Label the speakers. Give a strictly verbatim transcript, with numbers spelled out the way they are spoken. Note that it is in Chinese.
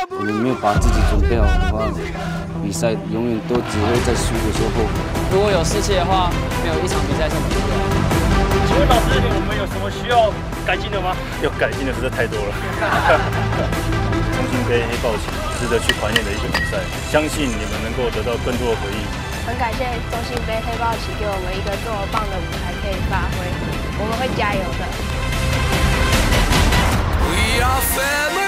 Speaker 1: 我们没有把自己准备好的话，比赛永远都只会在输的时候后悔。
Speaker 2: 如果有士气的话，没有一场比赛是很重要的。
Speaker 3: 请问老师，我们有什么需要改进的吗？
Speaker 4: 要改进的实在太多了。中信杯黑豹旗值得去怀念的一个比赛，相信你们能够得到更多的回忆。
Speaker 5: 很感谢中信杯黑豹旗给我们一个这么棒的舞台可以发挥，我们会加油的。We are family.